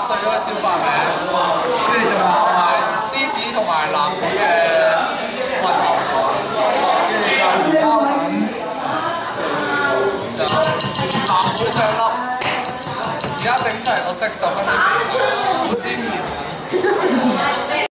碎咗嘅小白名，跟住仲有埋芝士同埋藍莓嘅混合，跟住就魚膠粉，就藍莓上粒。而家整出嚟個色十分之美，好鮮豔。